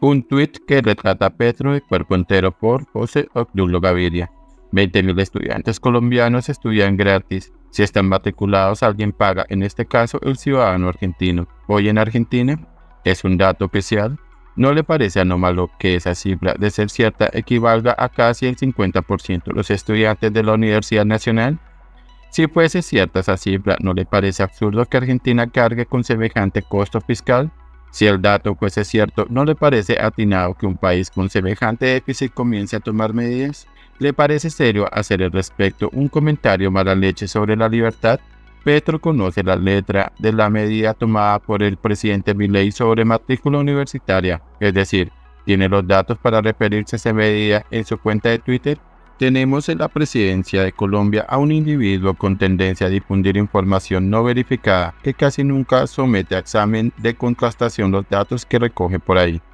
Un tuit que retrata a Petro de cuerpo entero por José Obdulio Gaviria. 20.000 estudiantes colombianos estudian gratis. Si están matriculados, alguien paga, en este caso el ciudadano argentino. Hoy en Argentina es un dato oficial. ¿No le parece anómalo que esa cifra, de ser cierta, equivalga a casi el 50% de los estudiantes de la Universidad Nacional? Si fuese cierta esa cifra, ¿no le parece absurdo que Argentina cargue con semejante costo fiscal? Si el dato fuese cierto, ¿no le parece atinado que un país con semejante déficit comience a tomar medidas? ¿Le parece serio hacer al respecto un comentario mala leche sobre la libertad? Petro conoce la letra de la medida tomada por el presidente Milei sobre matrícula universitaria, es decir, ¿tiene los datos para referirse a esa medida en su cuenta de Twitter? Tenemos en la presidencia de Colombia a un individuo con tendencia a difundir información no verificada que casi nunca somete a examen de contrastación los datos que recoge por ahí.